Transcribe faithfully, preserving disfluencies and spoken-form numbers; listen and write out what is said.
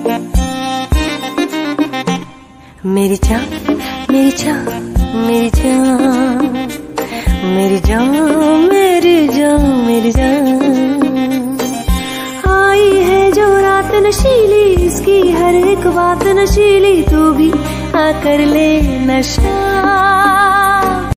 मेरी जान मेरी जान मेरी जान मेरी जान मेरी जान मेरी जान। आई है जो रात नशीली, इसकी हर एक बात नशीली, तू भी आकर ले नशा।